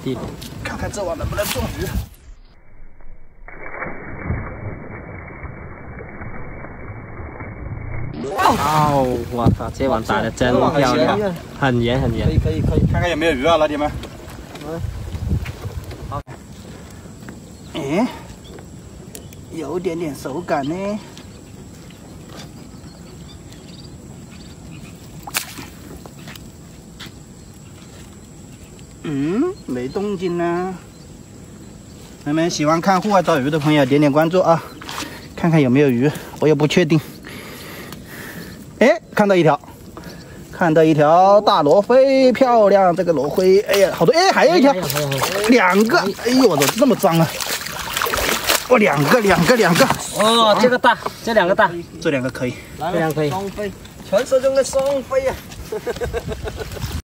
地。 看看这网能不能中鱼。 哦，我操，这网打得真漂亮，很严很严。 可以，看看有没有鱼啊，老铁们。好。哎，有点手感呢。没动静呢。朋友们，喜欢看户外找鱼的朋友点点关注啊，看看有没有鱼，我也不确定。哎，看到一条大罗非，漂亮！这个罗非，哎呀，好多！哎，还有一条，两个！哎呦，我怎么这么脏啊？哦，两个。 哦，这个大，这两个大， 这两个可以， 这两个可以。 双飞，传说中的双飞呀！